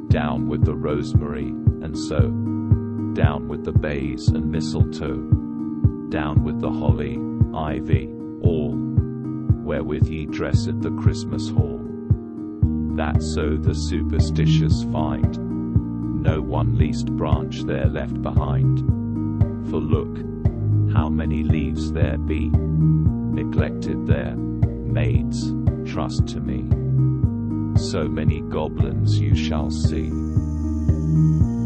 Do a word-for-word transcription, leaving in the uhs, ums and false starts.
Down with the rosemary, and so, down with the bays and mistletoe, down with the holly, ivy, all, wherewith ye dressed the Christmas hall, that so the superstitious find no one least branch there left behind. For look, how many leaves there be, neglected there, maids, trust to me, so many goblins you shall see.